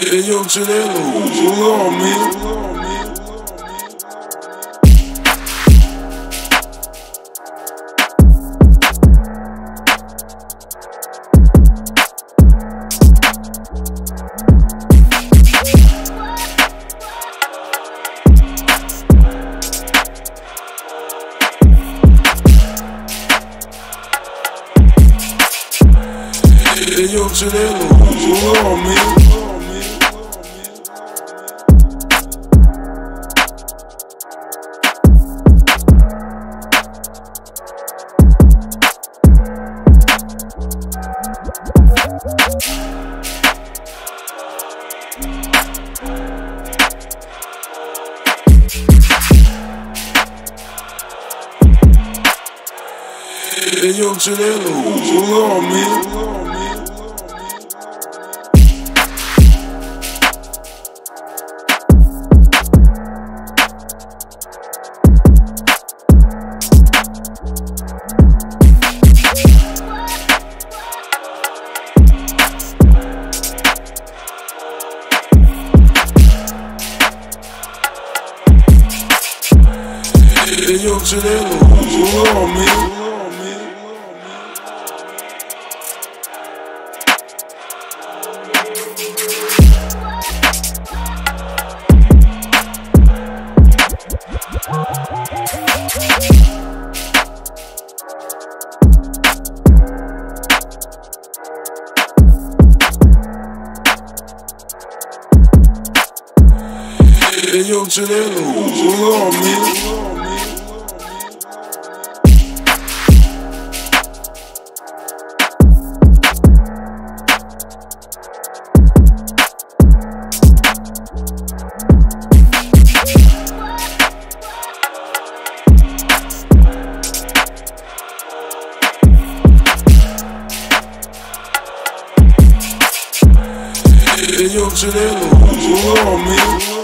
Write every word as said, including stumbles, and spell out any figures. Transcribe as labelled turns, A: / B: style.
A: Hey, yo, Chileno, hold on, man. Hey, yo, Chileno, hold on, man. Hey, yo, Chileno, hold on, man. Hey, yo, Chileno, hold on, man. Hey, yo, Chileno, hold on, man. Hey, yo, Chileno, hold on, man.